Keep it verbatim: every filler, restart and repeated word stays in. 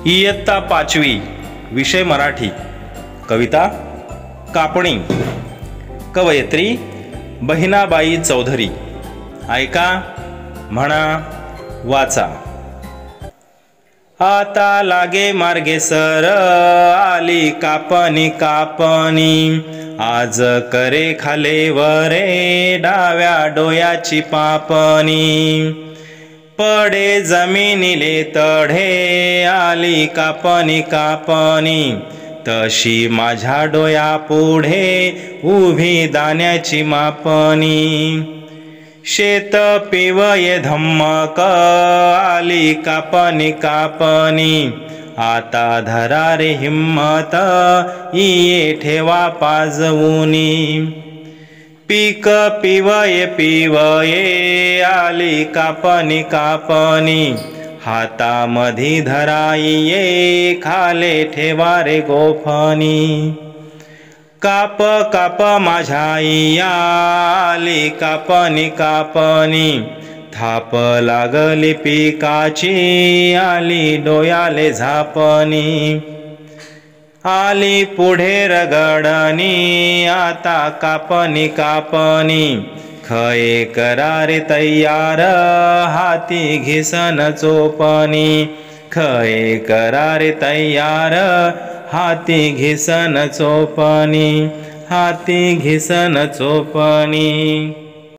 इयत्ता पाचवी, विषय मराठी. कविता कापणी. कवयित्री बहिणाबाई चौधरी. ऐका, म्हणा, वाचा. आता लागे मार्गे सर आली कापणी कापणी, आज करे खाले वरे डाव्या डोयाची पापणी. पडे जमिनीले तढे आली कापणी कापणी, तशी माझ्या डोया पुढे उभी दाण्याची मापणी. शेत पिवये धम्मक आली कापणी कापणी, आता धरा रे हिम्मत इये ठेवा पाजवुनी. पीक पिवये पिवये आली कापणी कापणी, हातामधी धराइये खाले ठेवा रे गोफणी. काप काप माझ्या आली कापणी कापणी, थाप लागली पिकाची आली डोयाले झापणी. आली पुढे रगडणी आता कापणी कापणी, खये करारे तयार हाती घिसन चोपणी. खये करारे तयार हाती घिसन चोपणी, हाती घिसन चोपणी.